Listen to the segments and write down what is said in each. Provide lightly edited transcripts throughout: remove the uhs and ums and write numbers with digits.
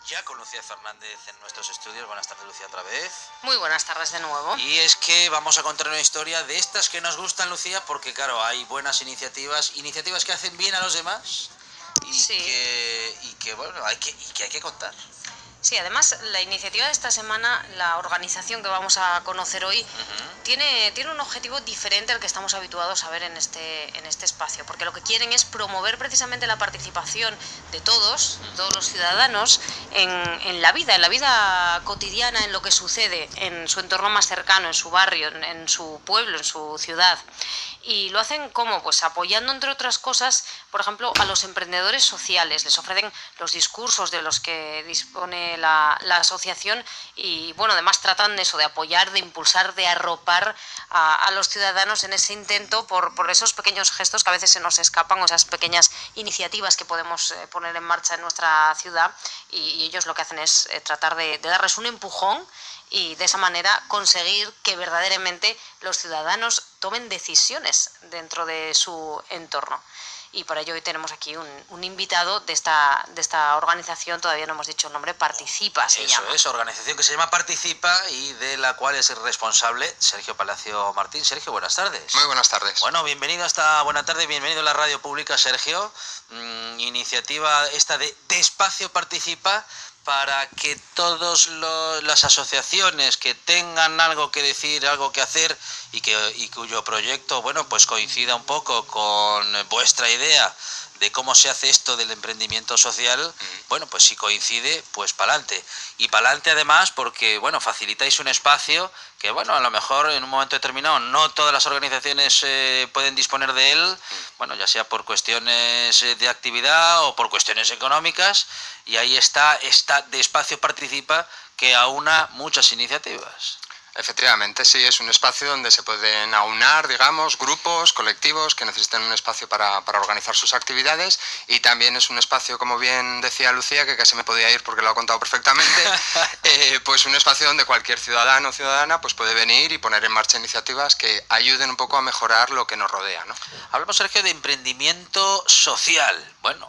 ya con Lucía Fernández en nuestros estudios. Buenas tardes, Lucía, otra vez. Muy buenas tardes de nuevo. Y es que vamos a contar una historia de estas que nos gustan, Lucía, porque claro, hay buenas iniciativas que hacen bien a los demás y, Sí. que bueno, hay que contar. Sí, además la iniciativa de esta semana, la organización que vamos a conocer hoy, tiene un objetivo diferente al que estamos habituados a ver en este espacio, porque lo que quieren es promover precisamente la participación de todos los ciudadanos en la vida cotidiana, en lo que sucede en su entorno más cercano, en su barrio, en su pueblo, en su ciudad. Y lo hacen ¿cómo? Pues apoyando, entre otras cosas, por ejemplo, a los emprendedores sociales. Les ofrecen los discursos de los que dispone la asociación y, bueno, además tratan de eso, de apoyar, de impulsar, de arropar a los ciudadanos en ese intento por esos pequeños gestos que a veces se nos escapan, o esas pequeñas iniciativas que podemos poner en marcha en nuestra ciudad, y ellos lo que hacen es tratar de darles un empujón y de esa manera conseguir que verdaderamente los ciudadanos tomen decisiones dentro de su entorno. Y para ello hoy tenemos aquí un invitado de esta organización, todavía no hemos dicho el nombre, Participa se llama. Eso es, organización que se llama Participa y de la cual es el responsable Sergio Palacio Martín. Sergio, buenas tardes. Muy buenas tardes. Bueno, bienvenido a esta buena tarde, bienvenido a la radio pública, Sergio. Iniciativa esta de Espacio Participa, para que todas las asociaciones que tengan algo que decir, algo que hacer y cuyo proyecto, bueno, pues coincida un poco con vuestra idea de cómo se hace esto del emprendimiento social, bueno, pues si coincide, pues para adelante. Y para adelante además porque, bueno, facilitáis un espacio que, bueno, a lo mejor en un momento determinado no todas las organizaciones pueden disponer de él, bueno, ya sea por cuestiones de actividad o por cuestiones económicas, y ahí está de Espacio Participa, que aúna muchas iniciativas. Efectivamente, sí, es un espacio donde se pueden aunar, digamos, grupos, colectivos que necesitan un espacio para organizar sus actividades, y también es un espacio, como bien decía Lucía, que casi me podía ir porque lo ha contado perfectamente, pues un espacio donde cualquier ciudadano o ciudadana pues puede venir y poner en marcha iniciativas que ayuden un poco a mejorar lo que nos rodea, ¿no? Hablamos, Sergio, de emprendimiento social. Bueno,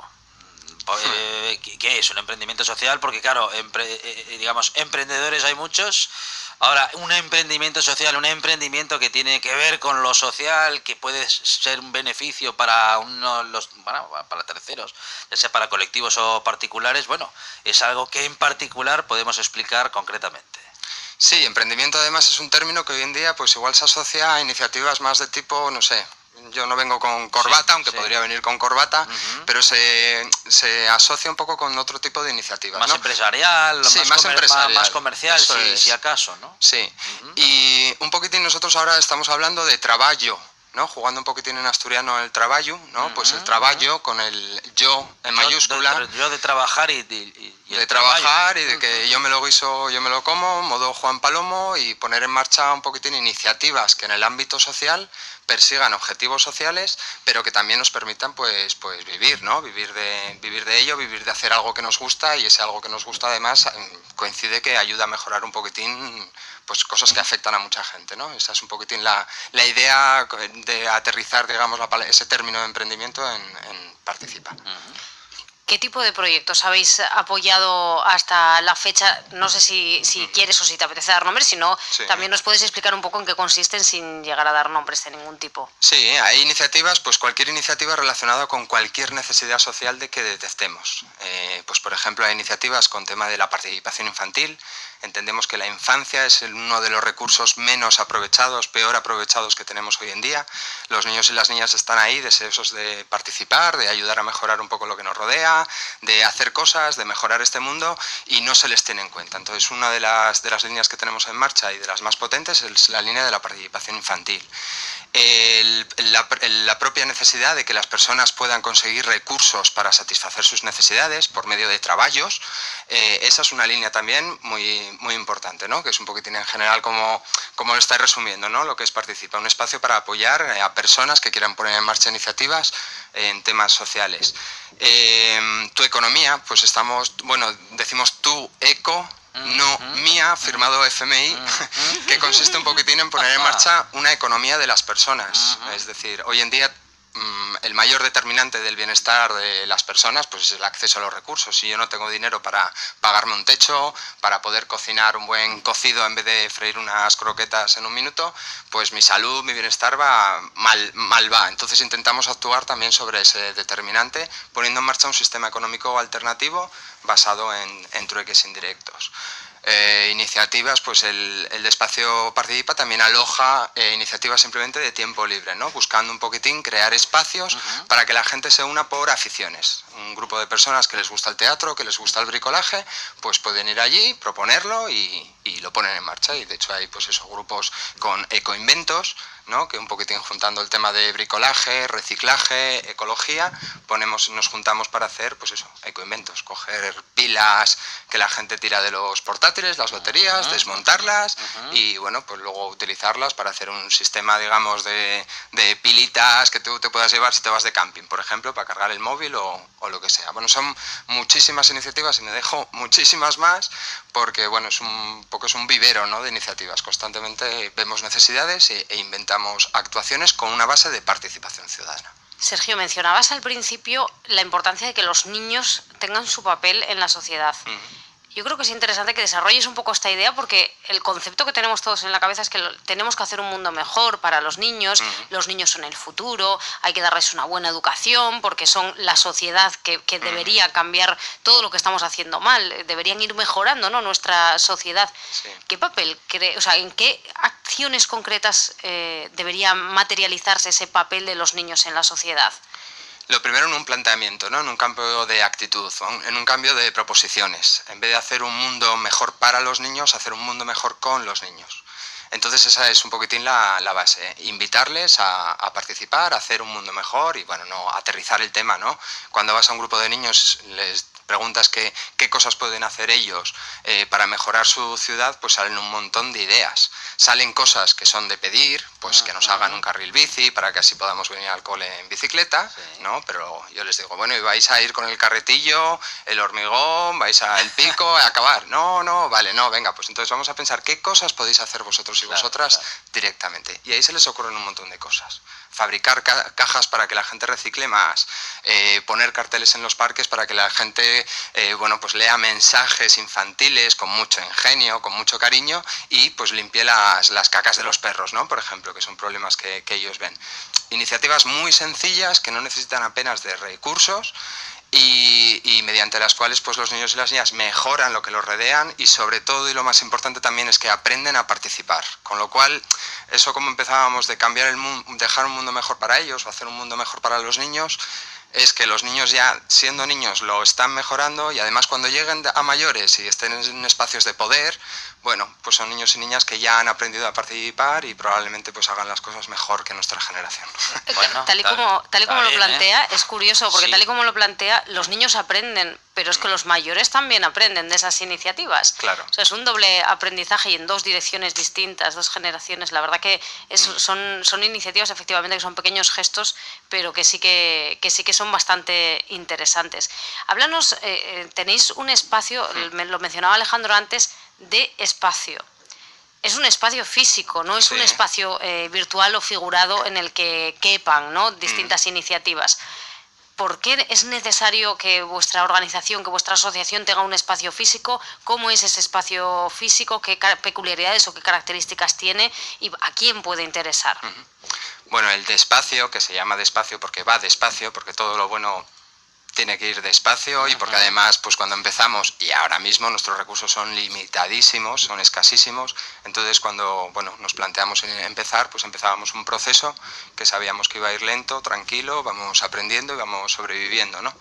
¿qué es un emprendimiento social? Porque claro, digamos, emprendedores hay muchos. Ahora, un emprendimiento social, un emprendimiento que tiene que ver con lo social, que puede ser un beneficio para para terceros, ya sea para colectivos o particulares, bueno, es algo que en particular podemos explicar concretamente. Sí, emprendimiento además es un término que hoy en día pues igual se asocia a iniciativas más de tipo, no sé, yo no vengo con corbata, aunque podría venir con corbata, pero se asocia un poco con otro tipo de iniciativas, más, ¿no? Empresarial, sí, más comercial, si acaso, ¿no? Sí, y un poquitín nosotros ahora estamos hablando de traballo, ¿no? Jugando un poquitín en asturiano el traballo, ¿no? Pues el traballo con el yo en mayúscula. Yo de trabajar y de trabajar y de que yo me lo guiso, yo me lo como, modo Juan Palomo, y poner en marcha un poquitín iniciativas que en el ámbito social persigan objetivos sociales, pero que también nos permitan pues vivir, ¿no? Vivir de ello, vivir de hacer algo que nos gusta, y ese algo que nos gusta además coincide que ayuda a mejorar un poquitín pues cosas que afectan a mucha gente, ¿no? Esa es un poquitín la idea de aterrizar, digamos, ese término de emprendimiento en Participa. ¿Qué tipo de proyectos habéis apoyado hasta la fecha? No sé si quieres o si te apetece dar nombres, si no, también nos puedes explicar un poco en qué consisten sin llegar a dar nombres de ningún tipo. Sí, hay iniciativas, pues cualquier iniciativa relacionada con cualquier necesidad social de que detectemos. Pues por ejemplo, hay iniciativas con tema de la participación infantil. Entendemos que la infancia es uno de los recursos menos aprovechados, peor aprovechados que tenemos hoy en día. Los niños y las niñas están ahí deseosos de participar, de ayudar a mejorar un poco lo que nos rodea, de hacer cosas, de mejorar este mundo, y no se les tiene en cuenta. Entonces, una de las líneas que tenemos en marcha y de las más potentes es la línea de la participación infantil. La propia necesidad de que las personas puedan conseguir recursos para satisfacer sus necesidades por medio de trabajos, esa es una línea también muy importante, ¿no? Que es un poquitín en general como lo estáis resumiendo, ¿no? Lo que es Participa, un espacio para apoyar a personas que quieran poner en marcha iniciativas en temas sociales. Tu economía, pues decimos tu eco, no mía, firmado FMI, que consiste un poquitín en poner en marcha una economía de las personas. Es decir, hoy en día el el mayor determinante del bienestar de las personas pues es el acceso a los recursos. Si yo no tengo dinero para pagarme un techo, para poder cocinar un buen cocido en vez de freír unas croquetas en un minuto, pues mi salud, mi bienestar va mal va. Entonces intentamos actuar también sobre ese determinante, poniendo en marcha un sistema económico alternativo basado en trueques indirectos. Iniciativas, pues el Despacio Participa también aloja iniciativas simplemente de tiempo libre, ¿no? Buscando un poquitín crear espacios para que la gente se una por aficiones. Un grupo de personas que les gusta el teatro, que les gusta el bricolaje, pues pueden ir allí, proponerlo y lo ponen en marcha. Y de hecho hay pues esos grupos con ecoinventos, ¿no? Que un poquitín juntando el tema de bricolaje, reciclaje, ecología, nos juntamos para hacer pues eso, ecoinventos, coger pilas que la gente tira de los portátiles, las baterías, desmontarlas y bueno, pues luego utilizarlas para hacer un sistema, digamos, de pilitas que tú te puedas llevar si te vas de camping, por ejemplo, para cargar el móvil o lo que sea. Bueno, son muchísimas iniciativas y me dejo muchísimas más porque bueno, es un vivero, ¿no? De iniciativas. Constantemente vemos necesidades e inventamos actuaciones con una base de participación ciudadana. Sergio, mencionabas al principio la importancia de que los niños tengan su papel en la sociedad. Yo creo que es interesante que desarrolles un poco esta idea porque el concepto que tenemos todos en la cabeza es que tenemos que hacer un mundo mejor para los niños son el futuro, hay que darles una buena educación porque son la sociedad que debería cambiar todo lo que estamos haciendo mal, deberían ir mejorando, ¿no? Nuestra sociedad. Sí. ¿Qué papel en qué acciones concretas debería materializarse ese papel de los niños en la sociedad? Lo primero en un planteamiento, ¿no? En un cambio de actitud, en un cambio de proposiciones. En vez de hacer un mundo mejor para los niños, hacer un mundo mejor con los niños. Entonces esa es un poquitín la base, invitarles a participar, a hacer un mundo mejor y bueno, no aterrizar el tema, ¿no? Cuando vas a un grupo de niños les preguntas qué cosas pueden hacer ellos para mejorar su ciudad, pues salen un montón de ideas. Salen cosas que son de pedir, pues que nos hagan un carril bici para que así podamos venir al cole en bicicleta, ¿no? Pero yo les digo, bueno, ¿y vais a ir con el carretillo, el hormigón, vais al pico a acabar? No, vale, no, venga, pues entonces vamos a pensar qué cosas podéis hacer vosotros y vosotras directamente. Y ahí se les ocurren un montón de cosas. Fabricar cajas para que la gente recicle más, poner carteles en los parques para que la gente pues lea mensajes infantiles con mucho ingenio, con mucho cariño y pues limpie las cacas de los perros, ¿no? Por ejemplo, que son problemas que ellos ven. Iniciativas muy sencillas que no necesitan apenas de recursos y mediante las cuales pues los niños y las niñas mejoran lo que los rodean y sobre todo, y lo más importante también, es que aprenden a participar. Con lo cual, eso como empezábamos de cambiar el mundo, dejar un mundo mejor para ellos o hacer un mundo mejor para los niños, es que los niños ya siendo niños lo están mejorando y además cuando lleguen a mayores y estén en espacios de poder, bueno, pues son niños y niñas que ya han aprendido a participar y probablemente pues hagan las cosas mejor que nuestra generación. Bueno, tal y como lo plantea, es curioso, porque tal y como lo plantea, los niños aprenden, pero es que los mayores también aprenden de esas iniciativas. Claro. O sea, es un doble aprendizaje y en dos direcciones distintas, dos generaciones. La verdad que son iniciativas efectivamente que son pequeños gestos, pero que sí que son bastante interesantes. Háblanos, tenéis un espacio, lo mencionaba Alejandro antes, de espacio. Es un espacio físico, no es un espacio virtual o figurado en el que quepan, ¿no? Distintas iniciativas. ¿Por qué es necesario que vuestra organización, que vuestra asociación tenga un espacio físico? ¿Cómo es ese espacio físico? ¿Qué peculiaridades o qué características tiene? ¿Y a quién puede interesar? Bueno, el despacio, que se llama despacio porque va despacio, porque todo lo bueno tiene que ir despacio y porque además pues cuando empezamos y ahora mismo nuestros recursos son limitadísimos, son escasísimos, entonces cuando nos planteamos empezar, pues empezábamos un proceso que sabíamos que iba a ir lento, tranquilo, vamos aprendiendo y vamos sobreviviendo, ¿no?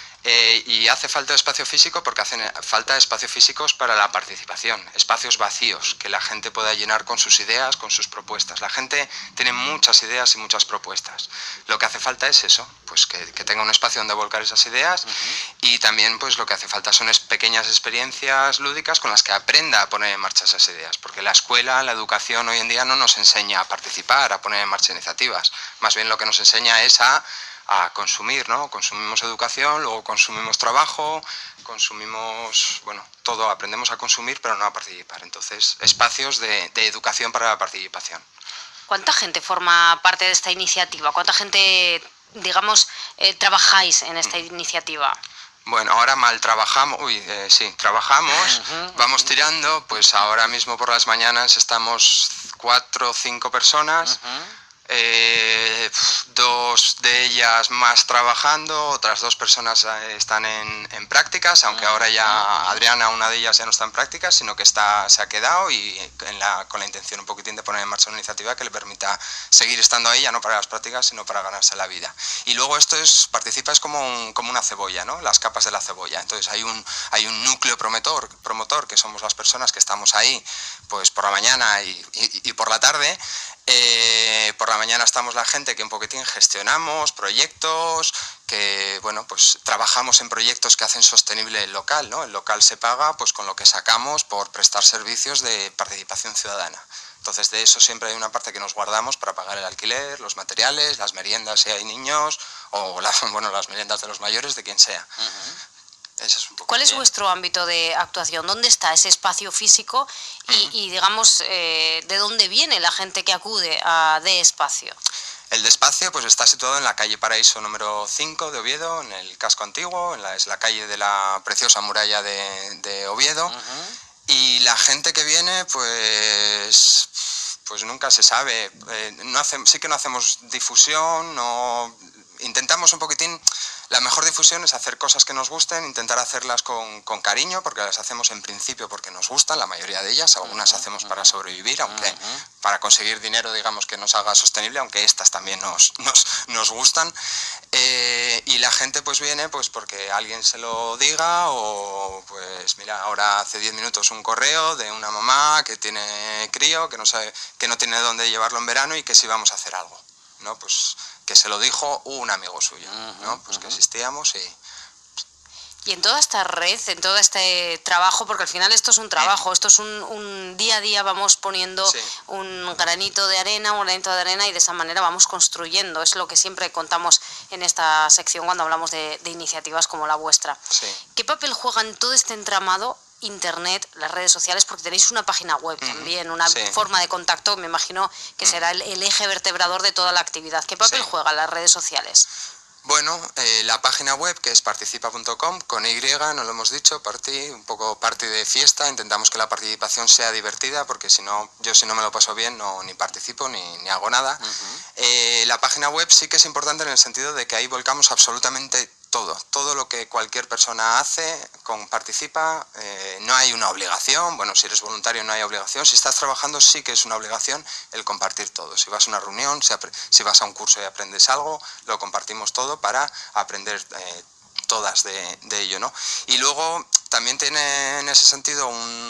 Y hace falta espacio físico porque hacen falta espacios físicos para la participación, espacios vacíos que la gente pueda llenar con sus ideas, con sus propuestas. La gente tiene muchas ideas y muchas propuestas. Lo que hace falta es eso, pues que tenga un espacio donde volcar esas ideas y también pues lo que hace falta son pequeñas experiencias lúdicas con las que aprenda a poner en marcha esas ideas, porque la escuela, la educación hoy en día no nos enseña a participar, a poner en marcha iniciativas, más bien lo que nos enseña es a consumir, ¿no? Consumimos educación, luego consumimos trabajo, consumimos, todo, aprendemos a consumir pero no a participar. Entonces, espacios de educación para la participación. ¿Cuánta gente forma parte de esta iniciativa? ¿Cuánta gente digamos, trabajáis en esta iniciativa? Bueno, ahora mal trabajamos, trabajamos, vamos tirando, pues ahora mismo por las mañanas estamos 4 o 5 personas. 2 de ellas más trabajando, otras 2 personas están en prácticas, aunque ahora ya Adriana, una de ellas, ya no está en prácticas, sino que se ha quedado y con la intención un poquitín de poner en marcha una iniciativa que le permita seguir estando ahí, ya no para las prácticas, sino para ganarse la vida. Y luego participa es como una cebolla, ¿no? Las capas de la cebolla. Entonces hay un núcleo promotor, que somos las personas que estamos ahí pues por la mañana y por la tarde. Por la mañana estamos la gente que un poquitín gestionamos proyectos, que bueno, pues trabajamos en proyectos que hacen sostenible el local, ¿no? El local se paga pues con lo que sacamos por prestar servicios de participación ciudadana. Entonces de eso siempre hay una parte que nos guardamos para pagar el alquiler, los materiales, las meriendas si hay niños, o las meriendas de los mayores, de quien sea. ¿Cuál es vuestro ámbito de actuación? ¿Dónde está ese espacio físico y digamos, de dónde viene la gente que acude a De Espacio? El de Espacio pues está situado en la calle Paraíso número 5 de Oviedo, en el casco antiguo, es la calle de la preciosa muralla de Oviedo. Y la gente que viene pues nunca se sabe. Sí que no hacemos difusión, intentamos un poquitín. La mejor difusión es hacer cosas que nos gusten, intentar hacerlas con cariño, porque las hacemos en principio porque nos gustan, la mayoría de ellas. Algunas hacemos para sobrevivir, aunque para conseguir dinero, digamos, que nos haga sostenible, aunque estas también nos gustan. Y la gente pues viene pues porque alguien se lo diga, o pues mira, ahora hace 10 minutos un correo de una mamá que tiene crío, que no sabe, que no tiene dónde llevarlo en verano y que sí vamos a hacer algo, ¿no? Pues que se lo dijo un amigo suyo, ¿no? Pues que existíamos Y en toda esta red, en todo este trabajo, porque al final esto es un trabajo, esto es un día a día, vamos poniendo un granito de arena y de esa manera vamos construyendo. Es lo que siempre contamos en esta sección cuando hablamos de iniciativas como la vuestra. ¿Qué papel juega en todo este entramado Internet, las redes sociales? Porque tenéis una página web también, una forma de contacto, me imagino que será el eje vertebrador de toda la actividad. ¿Qué papel juegan las redes sociales? Bueno, la página web, que es participa.com, con Y, no lo hemos dicho, un poco party de fiesta. Intentamos que la participación sea divertida, porque si no me lo paso bien, ni participo ni hago nada. La página web sí que es importante en el sentido de que ahí volcamos absolutamente todo lo que cualquier persona hace con Participa. No hay una obligación, bueno, si eres voluntario no hay obligación, si estás trabajando sí que es una obligación el compartir todo. Si vas a una reunión, si vas a un curso y aprendes algo, lo compartimos todo para aprender todas de ello, ¿no? Y luego también tiene en ese sentido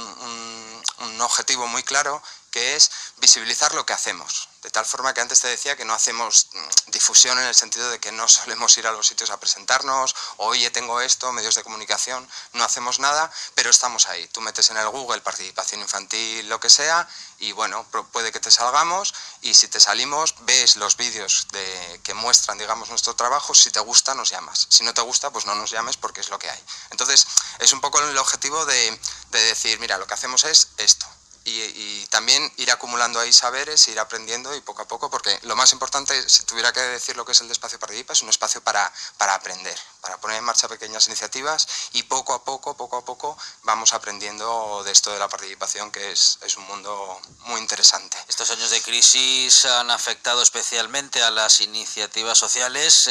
un objetivo muy claro, que es visibilizar lo que hacemos. De tal forma que antes te decía que no hacemos difusión en el sentido de que no solemos ir a los sitios a presentarnos, oye, tengo esto, medios de comunicación, no hacemos nada, pero estamos ahí. Tú metes en el Google participación infantil, lo que sea, y bueno, puede que te salgamos, y si te salimos, ves los vídeos que muestran, digamos, nuestro trabajo. Si te gusta, nos llamas. Si no te gusta, pues no nos llames, porque es lo que hay. Entonces, es un poco el objetivo de decir, mira, lo que hacemos es esto. Y también ir acumulando ahí saberes, ir aprendiendo y poco a poco, porque lo más importante, si tuviera que decir lo que es el de Espacio Participa, es un espacio para aprender, para poner en marcha pequeñas iniciativas, y poco a poco vamos aprendiendo de esto de la participación, que es un mundo muy interesante. Estos años de crisis han afectado especialmente a las iniciativas sociales,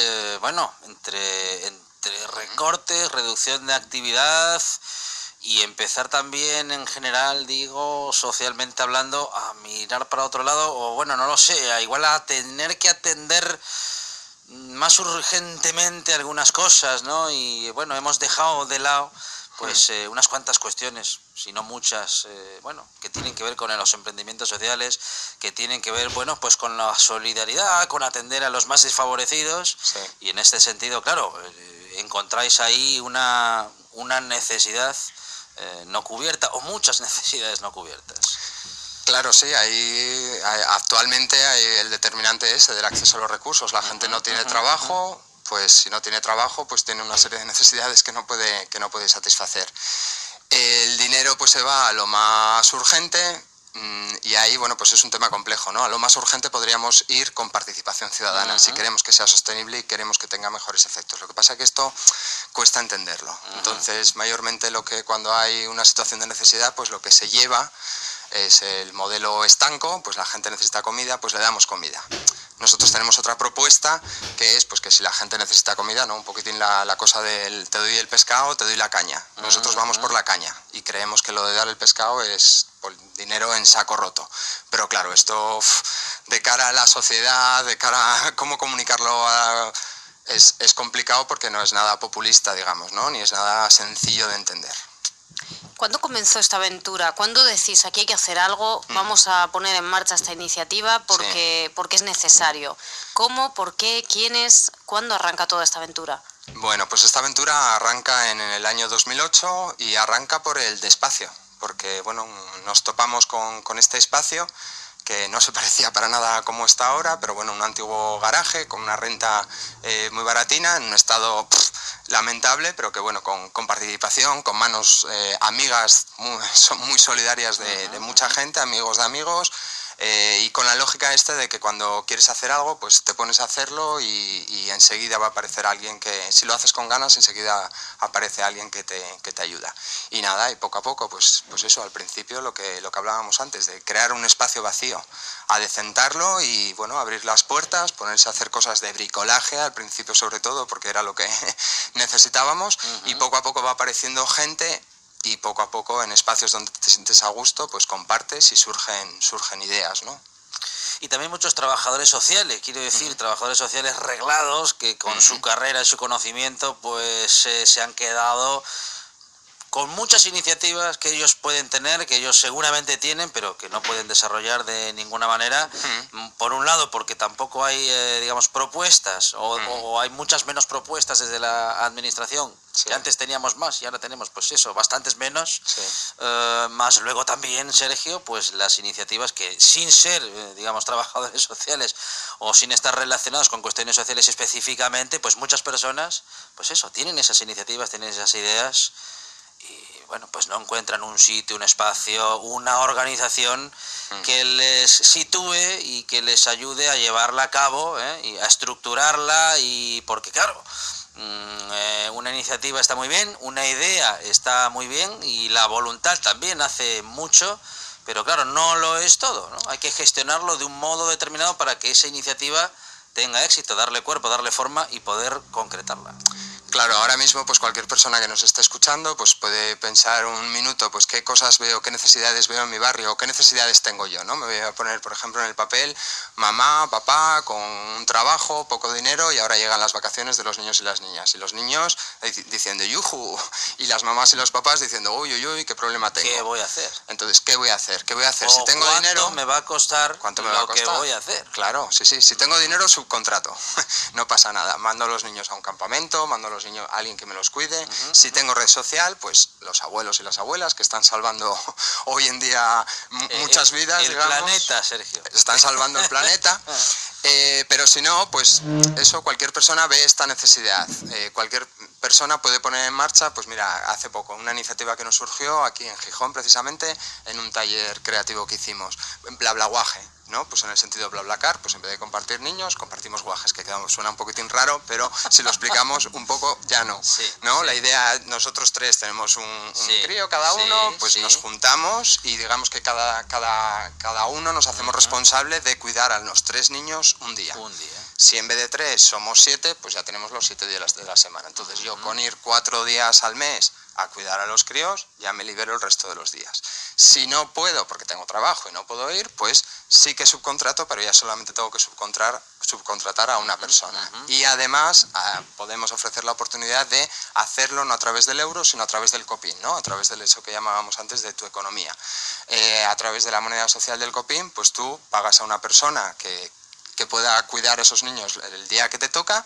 entre recortes, reducción de actividad, y empezar también en general, digo, socialmente hablando, a mirar para otro lado, o bueno, no lo sé, igual a tener que atender más urgentemente algunas cosas, ¿no? Y bueno, hemos dejado de lado pues unas cuantas cuestiones, si no muchas, que tienen que ver con los emprendimientos sociales, que tienen que ver, bueno, pues con la solidaridad, con atender a los más desfavorecidos. Y en este sentido, claro, encontráis ahí una necesidad no cubierta, o muchas necesidades no cubiertas. Claro, sí, actualmente el determinante ese del acceso a los recursos. La gente no tiene trabajo, pues si no tiene trabajo, pues tiene una serie de necesidades que no puede satisfacer. El dinero pues se va a lo más urgente, Y ahí, bueno, pues es un tema complejo, ¿no? A lo más urgente podríamos ir con participación ciudadana, si queremos que sea sostenible y queremos que tenga mejores efectos. Lo que pasa es que esto cuesta entenderlo. Entonces, mayormente cuando hay una situación de necesidad, pues lo que se lleva es el modelo estanco, pues la gente necesita comida, pues le damos comida. Nosotros tenemos otra propuesta, que es pues que si la gente necesita comida, ¿no? Un poquitín la cosa del te doy el pescado, te doy la caña. Nosotros vamos por la caña y creemos que lo de dar el pescado es dinero en saco roto. Pero claro, esto de cara a la sociedad, de cara a cómo comunicarlo es complicado porque no es nada populista, digamos, ¿no? Ni es nada sencillo de entender. ¿Cuándo comenzó esta aventura? ¿Cuándo decís aquí hay que hacer algo? Vamos a poner en marcha esta iniciativa porque es necesario. ¿Cómo? ¿Por qué? ¿Quiénes? ¿Cuándo arranca toda esta aventura? Bueno, pues esta aventura arranca en el año 2008 y arranca por el Despacio, porque bueno, nos topamos con este espacio que no se parecía para nada a como está ahora, pero bueno, un antiguo garaje con una renta muy baratina, en un estado lamentable, pero que bueno, con participación, con manos amigas muy solidarias de mucha gente, amigos de amigos, y con la lógica de que cuando quieres hacer algo, pues te pones a hacerlo y enseguida va a aparecer alguien que, si lo haces con ganas, enseguida aparece alguien que te ayuda. Y nada, y poco a poco, pues eso, al principio lo que hablábamos antes, de crear un espacio vacío, adecentarlo y bueno, abrir las puertas, ponerse a hacer cosas de bricolaje, al principio sobre todo, porque era lo que necesitábamos, y poco a poco va apareciendo gente. Y poco a poco en espacios donde te sientes a gusto, pues compartes y surgen ideas, ¿no? Y también muchos trabajadores sociales, quiero decir, trabajadores sociales reglados que con su carrera y su conocimiento pues se han quedado con muchas iniciativas que ellos pueden tener, que ellos seguramente tienen, pero que no pueden desarrollar de ninguna manera. Por un lado, porque tampoco hay, digamos, propuestas, o hay muchas menos propuestas desde la administración, que antes teníamos más y ahora tenemos, pues eso, bastantes menos. Más luego también, Sergio, pues las iniciativas que sin ser, digamos, trabajadores sociales o sin estar relacionados con cuestiones sociales específicamente, pues muchas personas, pues eso, tienen esas iniciativas, tienen esas ideas. Y bueno, pues no encuentran un sitio, un espacio, una organización que les sitúe y que les ayude a llevarla a cabo, y a estructurarla, y porque claro, una iniciativa está muy bien, una idea está muy bien y la voluntad también hace mucho, pero claro, no lo es todo, ¿no? Hay que gestionarlo de un modo determinado para que esa iniciativa tenga éxito, darle cuerpo, darle forma y poder concretarla. Claro, ahora mismo pues cualquier persona que nos esté escuchando pues puede pensar un minuto, pues qué cosas veo, qué necesidades veo en mi barrio, o qué necesidades tengo yo, ¿no? Me voy a poner, por ejemplo, en el papel, mamá, papá, con un trabajo, poco dinero, y ahora llegan las vacaciones de los niños y las niñas. Y los niños diciendo yuju, y las mamás y los papás diciendo uy, uy, uy, qué problema tengo. ¿Qué voy a hacer? Entonces, ¿qué voy a hacer? ¿Qué voy a hacer? Si tengo dinero, ¿cuánto me va a costar ¿cuánto me va a costar? ¿Qué voy a hacer? Claro, sí, si tengo dinero, subcontrato. No pasa nada, mando a los niños a un campamento, mando a los niños a alguien que me los cuide. Si tengo red social, pues los abuelos y las abuelas que están salvando hoy en día muchas vidas, digamos. El planeta, Sergio. Están salvando el planeta. Pero si no, pues eso, cualquier persona ve esta necesidad. Cualquier persona puede poner en marcha, pues mira, hace poco, una iniciativa que nos surgió aquí en Gijón, precisamente, en un taller creativo que hicimos, Blablaguaje, ¿no? Pues en el sentido BlaBlaCar, pues en vez de compartir niños, compartimos guajes, que suena un poquitín raro, pero si lo explicamos un poco, ya no, ¿no? Sí. La idea, nosotros tres tenemos un crío cada uno, pues nos juntamos y digamos que cada uno nos hacemos responsable de cuidar a los 3 niños un día. Si en vez de 3 somos 7, pues ya tenemos los 7 días de la semana. Entonces yo con ir 4 días al mes a cuidar a los críos, ya me libero el resto de los días. Si no puedo, porque tengo trabajo y no puedo ir, pues sí que subcontrato, pero ya solamente tengo que subcontratar a una persona. Y además podemos ofrecer la oportunidad de hacerlo no a través del euro, sino a través del COPIN, ¿no? A través de eso que llamábamos antes de tu economía. A través de la moneda social del COPIN, pues tú pagas a una persona que pueda cuidar a esos niños el día que te toca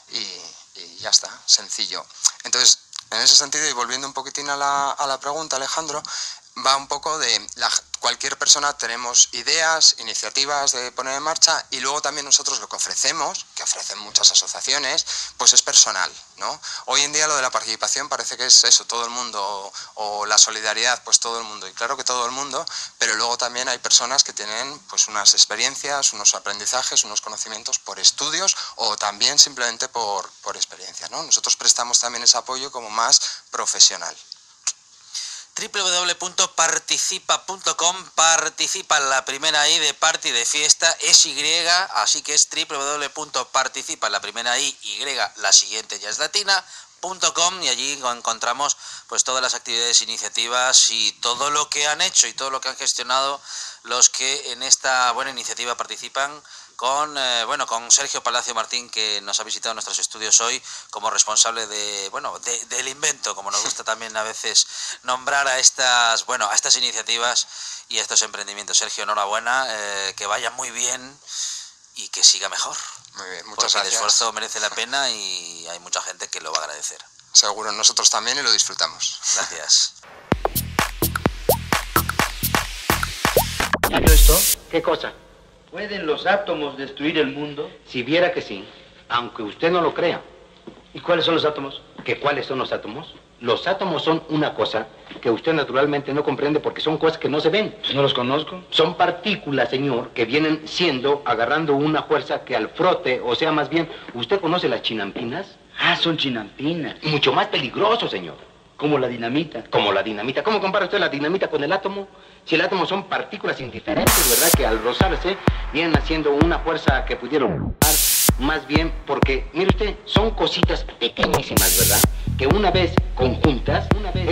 y ya está, sencillo. Entonces, en ese sentido, y volviendo un poquitín a la pregunta, Alejandro, va un poco de cualquier persona tenemos ideas, iniciativas de poner en marcha, y luego también nosotros lo que ofrecemos, que ofrecen muchas asociaciones, pues es personal, ¿no? Hoy en día lo de la participación parece que es eso, todo el mundo, o la solidaridad, pues todo el mundo, y claro que todo el mundo, pero luego también hay personas que tienen pues unas experiencias, unos aprendizajes, unos conocimientos por estudios o también simplemente por experiencia, ¿no? Nosotros prestamos también ese apoyo como más profesional. www.participa.com, participa, la primera I de party, de fiesta, es Y, así que es www.participa, la primera I, Y, la siguiente ya es latina.com, y allí encontramos pues todas las actividades, iniciativas y todo lo que han hecho y todo lo que han gestionado los que en esta buena iniciativa participan, con Sergio Palacio Martín, que nos ha visitado en nuestros estudios hoy como responsable del invento, como nos gusta también a veces nombrar a estas iniciativas y a estos emprendimientos. Sergio, enhorabuena, que vaya muy bien y que siga mejor. Muy bien, muchas porque gracias. El esfuerzo merece la pena y hay mucha gente que lo va a agradecer. Seguro, nosotros también, y lo disfrutamos. Gracias. ¿Y esto? ¿Qué cosa? ¿Pueden los átomos destruir el mundo? Si viera que sí, aunque usted no lo crea. ¿Y cuáles son los átomos? ¿Que cuáles son los átomos? Los átomos son una cosa que usted naturalmente no comprende porque son cosas que no se ven. ¿No los conozco? Son partículas, señor, que vienen agarrando una fuerza que al frote, o sea, más bien, ¿usted conoce las chinampinas? Ah, son chinampinas. Mucho más peligroso, señor. Como la dinamita. Como la dinamita. ¿Cómo compara usted la dinamita con el átomo? Si el átomo son partículas indiferentes, ¿verdad? Que al rozarse vienen haciendo una fuerza que pudieron más bien porque, mire usted, son cositas pequeñísimas, ¿verdad? Que una vez conjuntas,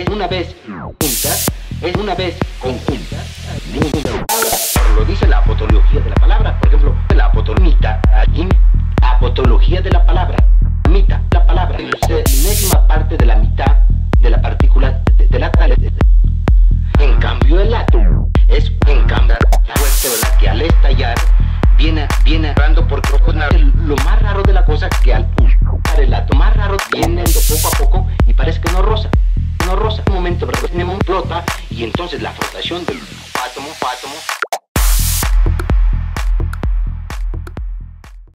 lo dice la apotología de la palabra, por ejemplo, la apotología de la palabra, la palabra, enésima parte de la mitad de la partícula de la tal. En cambio el átomo es fuerte, ¿verdad? Que al estallar viene errando porque lo más raro de la cosa que al pulsar el átomo más raro viene poco a poco y parece que no roza. Un momento, ¿verdad? Explota y entonces la frotación del átomo